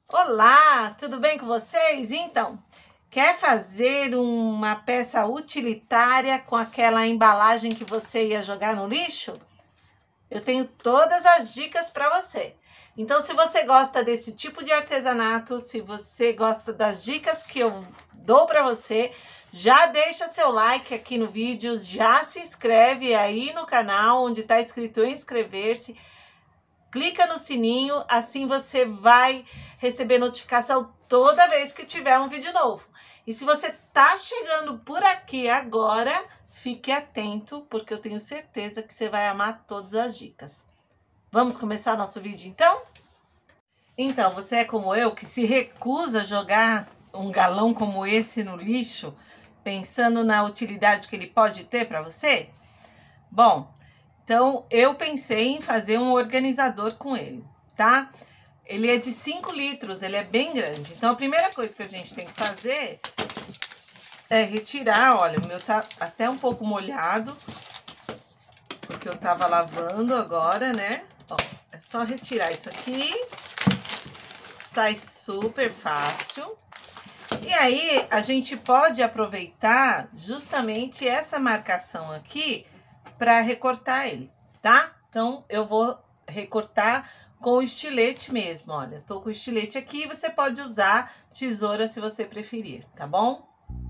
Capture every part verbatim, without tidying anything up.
Olá, tudo bem com vocês? Então, quer fazer uma peça utilitária com aquela embalagem que você ia jogar no lixo? Eu tenho todas as dicas para você. Então, se você gosta desse tipo de artesanato, se você gosta das dicas que eu dou para você, já deixa seu like aqui no vídeo, já se inscreve aí no canal onde está escrito inscrever-se. Clica no sininho, assim você vai receber notificação toda vez que tiver um vídeo novo. E se você tá chegando por aqui agora, fique atento, porque eu tenho certeza que você vai amar todas as dicas. Vamos começar nosso vídeo então? Então, você é como eu, que se recusa a jogar um galão como esse no lixo, pensando na utilidade que ele pode ter para você? Bom, então, eu pensei em fazer um organizador com ele, tá? Ele é de cinco litros, ele é bem grande. Então, a primeira coisa que a gente tem que fazer é retirar, olha, o meu tá até um pouco molhado, porque eu tava lavando agora, né? Ó, é só retirar isso aqui, sai super fácil. E aí, a gente pode aproveitar justamente essa marcação aqui para recortar ele, tá? Então, eu vou recortar com o estilete mesmo, olha. Tô com o estilete aqui, você pode usar tesoura se você preferir, tá bom?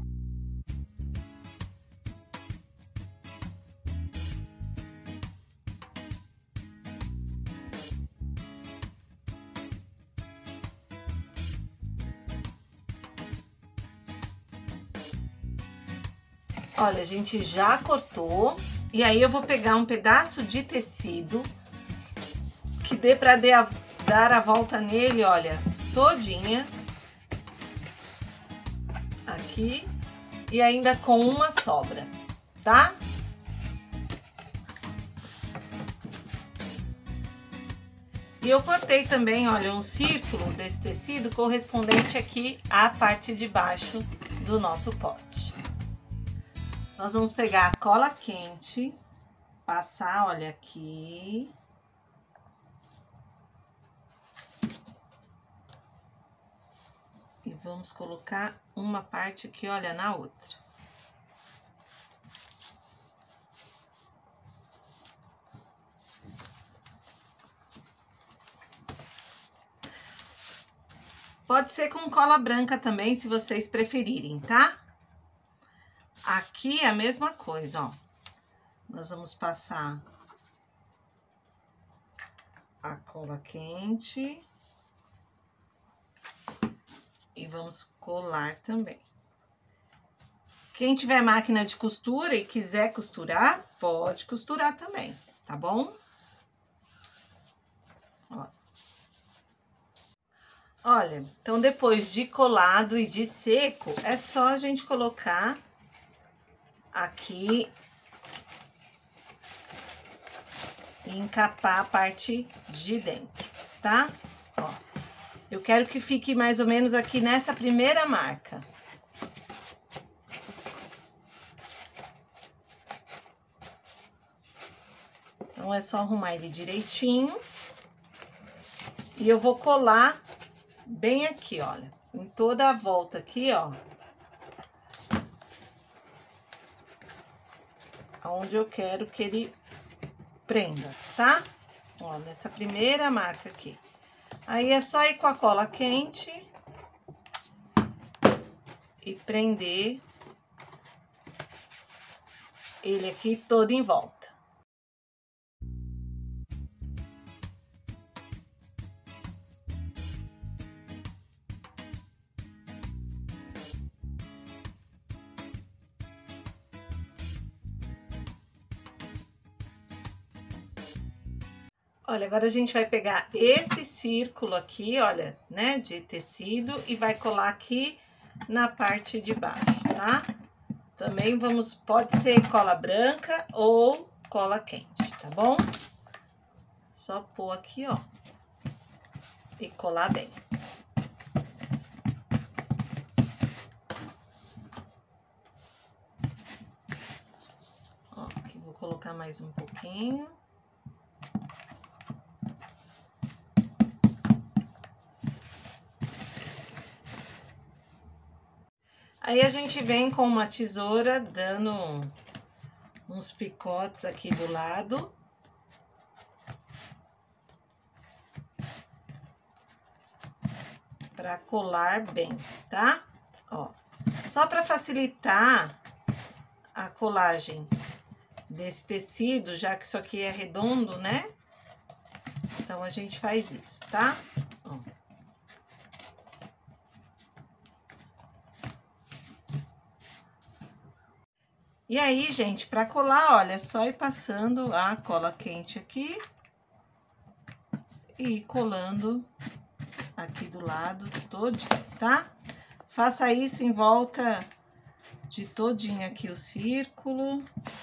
Olha, a gente já cortou. E aí, eu vou pegar um pedaço de tecido que dê pra dar a volta nele, olha, todinha. Aqui. E ainda com uma sobra, tá? E eu cortei também, olha, um círculo desse tecido correspondente aqui à parte de baixo do nosso pote. Nós vamos pegar a cola quente, passar, olha, aqui. E vamos colocar uma parte aqui, olha, na outra. Pode ser com cola branca também, se vocês preferirem, tá? Aqui é a mesma coisa, ó. Nós vamos passar a cola quente. E vamos colar também. Quem tiver máquina de costura e quiser costurar, pode costurar também, tá bom? Ó. Olha, então depois de colado e de seco, é só a gente colocar aqui e encapar a parte de dentro, tá? Ó, eu quero que fique mais ou menos aqui nessa primeira marca. Então, é só arrumar ele direitinho. E eu vou colar bem aqui, olha, em toda a volta aqui, ó. Onde eu quero que ele prenda, tá? Ó, nessa primeira marca aqui. Aí, é só ir com a cola quente e prender ele aqui todo em volta. Olha, agora a gente vai pegar esse círculo aqui, olha, né, de tecido e vai colar aqui na parte de baixo, tá? Também vamos, pode ser cola branca ou cola quente, tá bom? Só pôr aqui, ó, e colar bem. Ó, aqui vou colocar mais um pouquinho. Aí a gente vem com uma tesoura dando uns picotes aqui do lado. Pra colar bem, tá? Ó, só pra facilitar a colagem desse tecido, já que isso aqui é redondo, né? Então, a gente faz isso, tá? Ó. E aí, gente, pra colar, olha, é só ir passando a cola quente aqui e ir colando aqui do lado todinho, tá? Faça isso em volta de todinho aqui o círculo.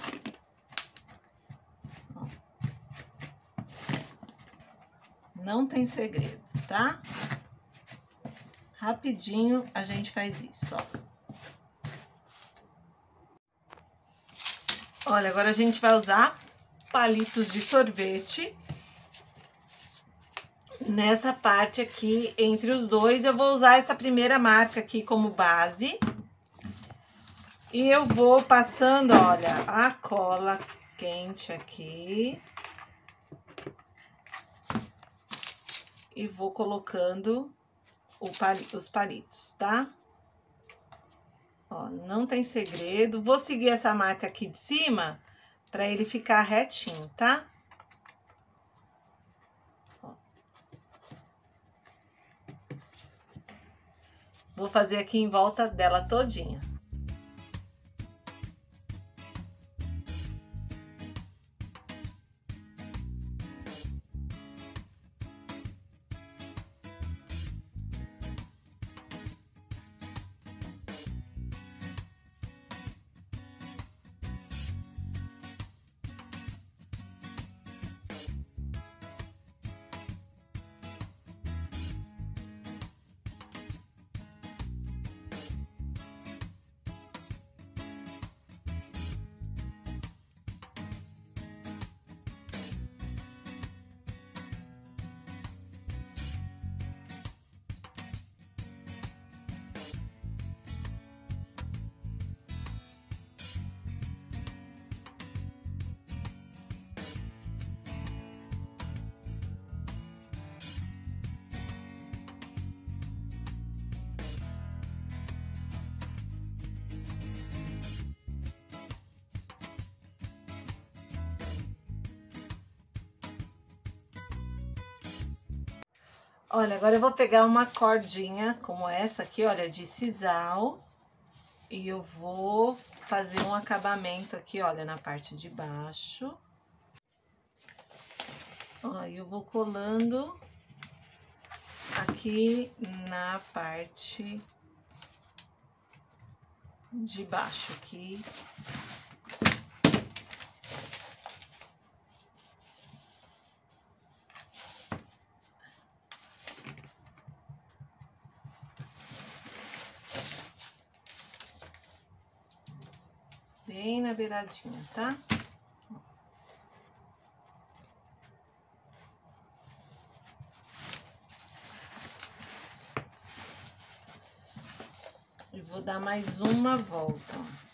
Ó. Não tem segredo, tá? Rapidinho a gente faz isso, ó. Olha, agora a gente vai usar palitos de sorvete. Nessa parte aqui, entre os dois, eu vou usar essa primeira marca aqui como base. E eu vou passando, olha, a cola quente aqui. E vou colocando o palito, os palitos, tá? Ó, não tem segredo. Vou seguir essa marca aqui de cima pra ele ficar retinho, tá? Ó. Vou fazer aqui em volta dela todinha. Olha, agora eu vou pegar uma cordinha como essa aqui, olha, de sisal. E eu vou fazer um acabamento aqui, olha, na parte de baixo. Ó, eu vou colando aqui na parte de baixo aqui. Bem na beiradinha, tá? E vou dar mais uma volta, ó.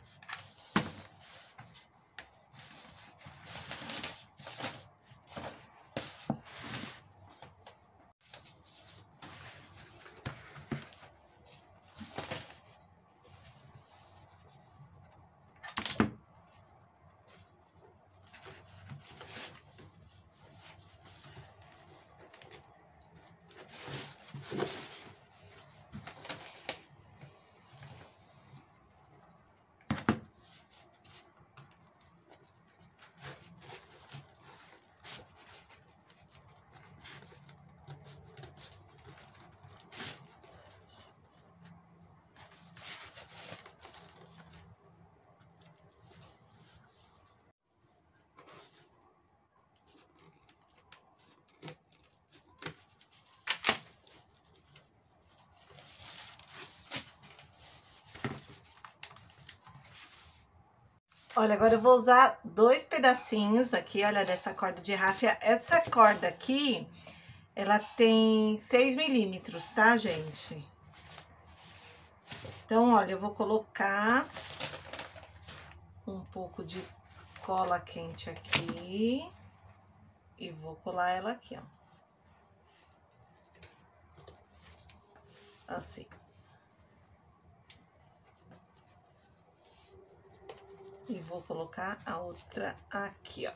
Olha, agora eu vou usar dois pedacinhos aqui, olha, dessa corda de ráfia. Essa corda aqui, ela tem seis milímetros, tá, gente? Então, olha, eu vou colocar um pouco de cola quente aqui e vou colar ela aqui, ó. Assim. E vou colocar a outra aqui, ó.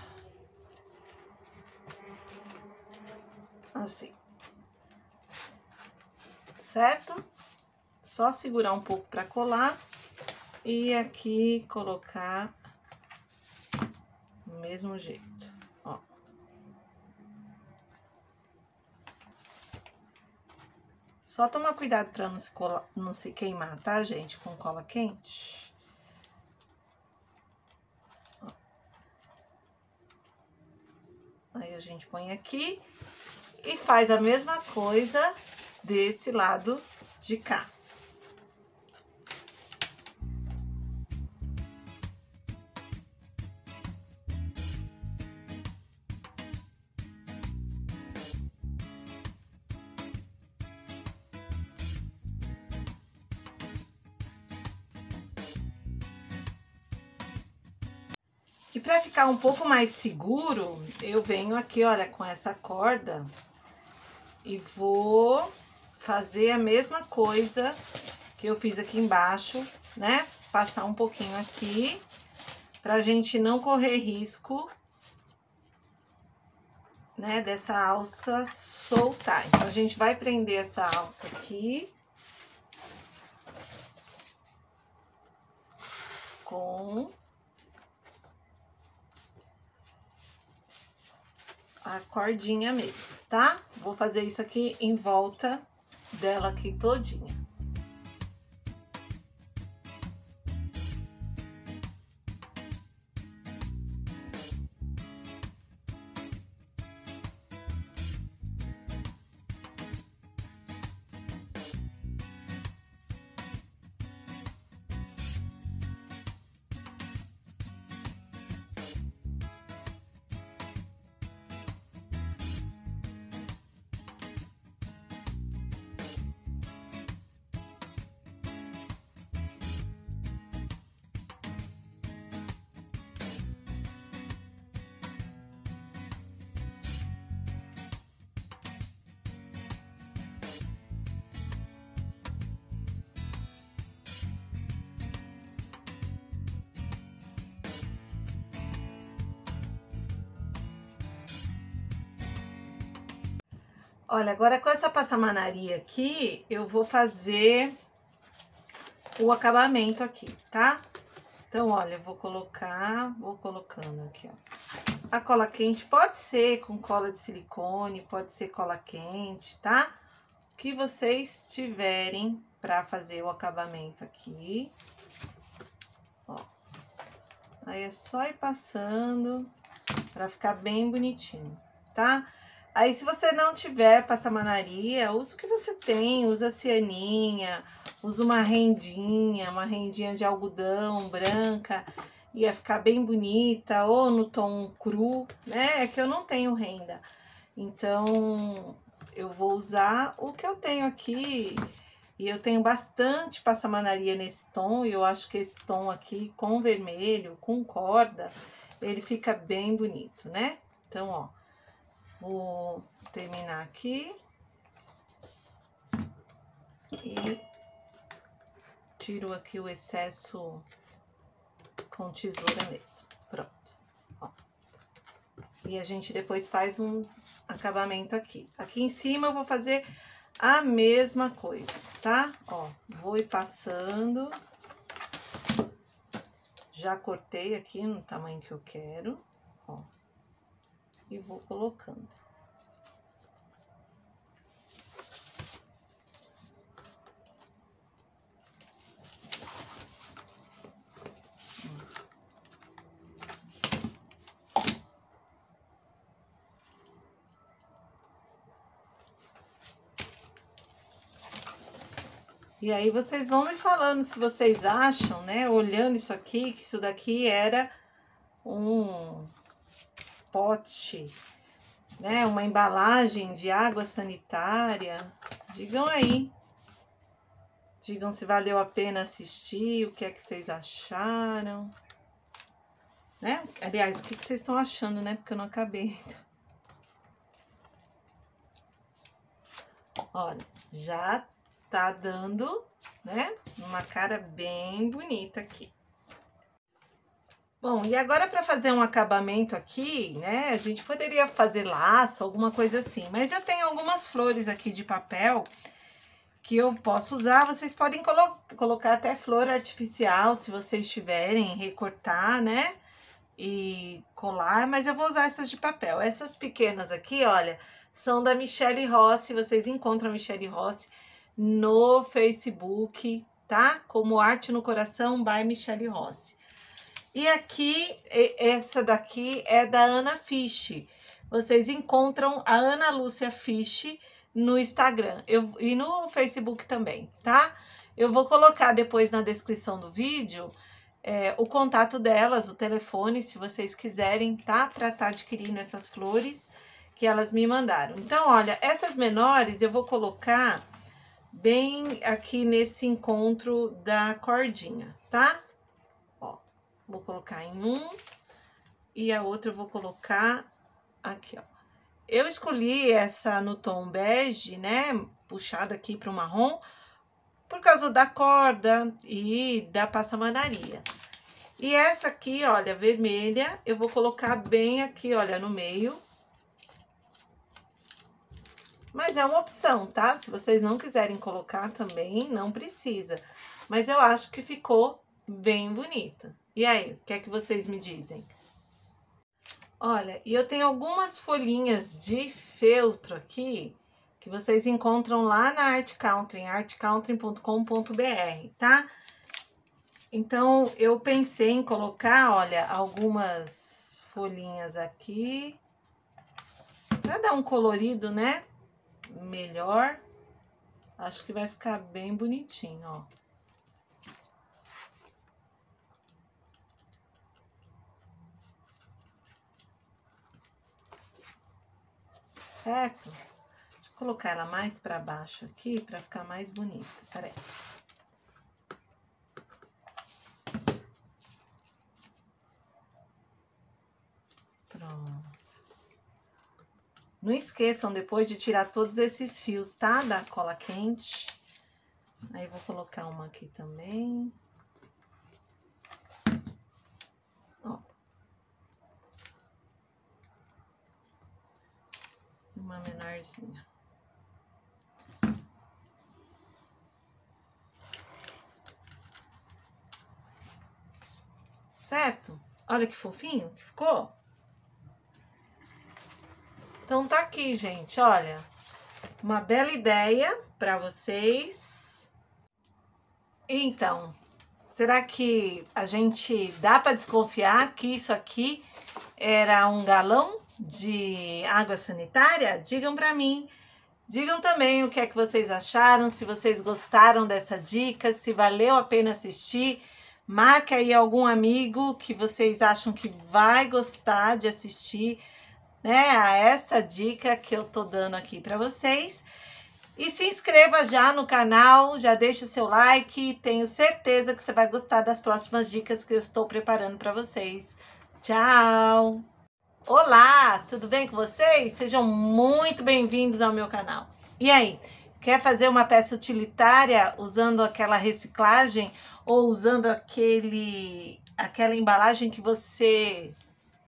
Assim. Certo? Só segurar um pouco para colar e aqui colocar do mesmo jeito, ó. Só tomar cuidado para não se cola, não se queimar, tá, gente? Com cola quente. Ó. Aí a gente põe aqui e faz a mesma coisa desse lado de cá. E para ficar um pouco mais seguro, eu venho aqui, olha, com essa corda e vou fazer a mesma coisa que eu fiz aqui embaixo, né? Passar um pouquinho aqui, pra gente não correr risco, né, dessa alça soltar. Então, a gente vai prender essa alça aqui com a cordinha mesmo, tá? Vou fazer isso aqui em volta dela aqui todinha. Olha, agora com essa passamanaria aqui, eu vou fazer o acabamento aqui, tá? Então, olha, eu vou colocar, vou colocando aqui, ó. A cola quente pode ser com cola de silicone, pode ser cola quente, tá? O que vocês tiverem pra fazer o acabamento aqui. Ó. Aí é só ir passando pra ficar bem bonitinho, tá? Aí, se você não tiver passamanaria, usa o que você tem, usa cianinha, usa uma rendinha, uma rendinha de algodão branca, ia ficar bem bonita, ou no tom cru, né? É que eu não tenho renda, então eu vou usar o que eu tenho aqui, e eu tenho bastante passamanaria nesse tom, e eu acho que esse tom aqui com vermelho, com corda, ele fica bem bonito, né? Então, ó. Vou terminar aqui e tiro aqui o excesso com tesoura mesmo. Pronto, ó. E a gente depois faz um acabamento aqui. Aqui em cima eu vou fazer a mesma coisa, tá? Ó, vou ir passando. Já cortei aqui no tamanho que eu quero, ó. E vou colocando. E aí, vocês vão me falando se vocês acham, né, olhando isso aqui, que isso daqui era um pote, né, uma embalagem de água sanitária. Digam aí Digam se valeu a pena assistir, o que é que vocês acharam. Né? Aliás, o que vocês estão achando, né? Porque eu não acabei ainda. Olha, já tá dando, né? Uma cara bem bonita aqui. Bom, e agora para fazer um acabamento aqui, né? A gente poderia fazer laço, alguma coisa assim. Mas eu tenho algumas flores aqui de papel que eu posso usar. Vocês podem colo colocar até flor artificial, se vocês tiverem, recortar, né? E colar, mas eu vou usar essas de papel. Essas pequenas aqui, olha, são da Michele Rossi. Vocês encontram a Michele Rossi no Facebook, tá? Como Arte no Coração by Michele Rossi. E aqui, essa daqui é da Ana Fisch. Vocês encontram a Ana Lúcia Fisch no Instagram eu, e no Facebook também, tá? Eu vou colocar depois na descrição do vídeo é, o contato delas, o telefone, se vocês quiserem, tá? Para estar adquirindo essas flores que elas me mandaram. Então, olha, essas menores eu vou colocar bem aqui nesse encontro da cordinha, tá? Vou colocar em um e a outra eu vou colocar aqui, ó. Eu escolhi essa no tom bege, né? Puxado aqui para o marrom, por causa da corda e da passamanaria. E essa aqui, olha, vermelha, eu vou colocar bem aqui, olha, no meio. Mas é uma opção, tá? Se vocês não quiserem colocar também, não precisa. Mas eu acho que ficou bem bonita. E aí, o que é que vocês me dizem? Olha, e eu tenho algumas folhinhas de feltro aqui, que vocês encontram lá na Art Country, art country ponto com ponto br, tá? Então, eu pensei em colocar, olha, algumas folhinhas aqui, pra dar um colorido, né? Melhor. Acho que vai ficar bem bonitinho, ó. Certo? Deixa eu colocar ela mais para baixo aqui, para ficar mais bonita. Peraí. Pronto. Não esqueçam depois de tirar todos esses fios, tá? Da cola quente. Aí, vou colocar uma aqui também. Ó. Uma menorzinha. Certo? Olha que fofinho que ficou. Então, tá aqui, gente, olha. Uma bela ideia para vocês. Então, será que a gente dá para desconfiar que isso aqui era um galão de água sanitária? Digam para mim. Digam também o que é que vocês acharam, se vocês gostaram dessa dica, se valeu a pena assistir. Marca aí algum amigo que vocês acham que vai gostar de assistir, né, a essa dica que eu tô dando aqui para vocês. E se inscreva já no canal, já deixa o seu like, tenho certeza que você vai gostar das próximas dicas que eu estou preparando para vocês. Tchau! Olá, tudo bem com vocês? Sejam muito bem-vindos ao meu canal. E aí, quer fazer uma peça utilitária usando aquela reciclagem ou usando aquele, aquela embalagem que você